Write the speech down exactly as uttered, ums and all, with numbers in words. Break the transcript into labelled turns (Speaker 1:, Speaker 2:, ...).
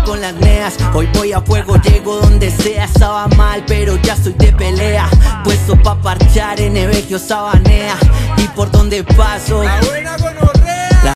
Speaker 1: con las neas. Hoy voy a fuego, llego donde sea. Estaba mal, pero ya soy de pelea. Puesto pa' parchar en Evegio Sabanea. Y por donde paso,
Speaker 2: la buena con